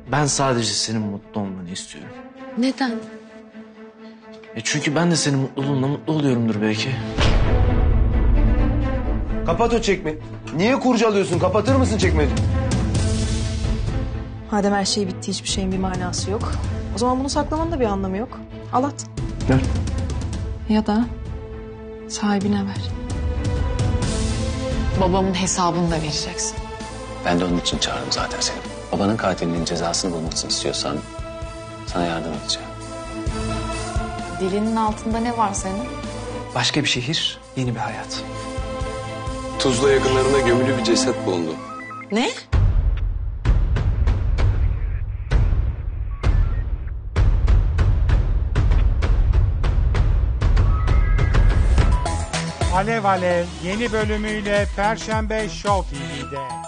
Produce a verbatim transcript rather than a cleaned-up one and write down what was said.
Ben sadece senin mutlu olmanı istiyorum. Neden? E çünkü ben de senin mutluluğunla mutlu oluyorumdur belki. Kapat o çekmeyi. Niye kurcalıyorsun? Kapatır mısın çekmeyi? Madem her şey bitti, hiçbir şeyin bir manası yok. O zaman bunu saklamanın da bir anlamı yok. Al at. Ver. Ya da sahibine ver. Babamın hesabını da vereceksin. Ben de onun için çağırdım zaten seni. Babanın katilinin cezasını bulmasını istiyorsan sana yardım edeceğim. Dilinin altında ne var senin? Başka bir şehir, yeni bir hayat. Tuzla yakınlarında gömülü bir ceset bulundu. Ne? Alev Alev yeni bölümüyle Perşembe Show T V'de.